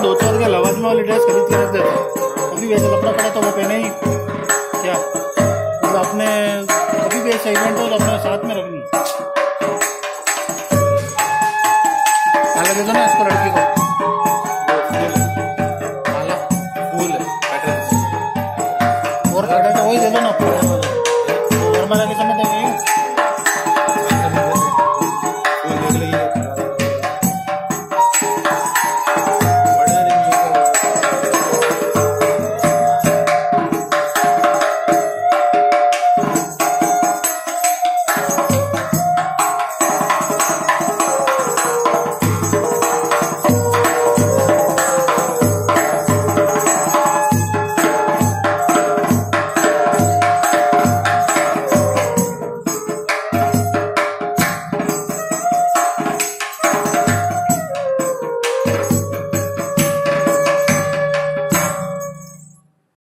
धोते के लवाजमा वाली ड्रेस खरीद के रख देता, कभी भी ऐसा कपड़ा पड़ा तो वो पहने ही क्या, तो अपने कभी भी ऐसा इवेंट हो तो अपने साथ में रखनी। हालांकि तो ना इसको लड़की को